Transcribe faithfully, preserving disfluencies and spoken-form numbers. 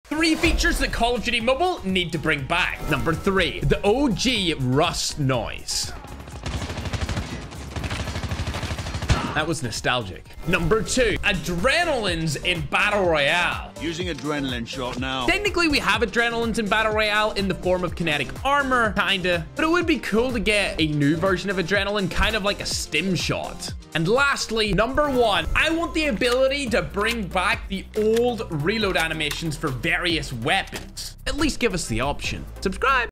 Three features that Call of Duty Mobile need to bring back. Number three, the O G rust noise. That was nostalgic. Number two, adrenalines in Battle Royale. Using adrenaline shot now. Technically, we have adrenalines in Battle Royale in the form of kinetic armor, kinda. But it would be cool to get a new version of adrenaline, kind of like a stim shot. And lastly, number one, I want the ability to bring back the old reload animations for various weapons. At least give us the option. Subscribe.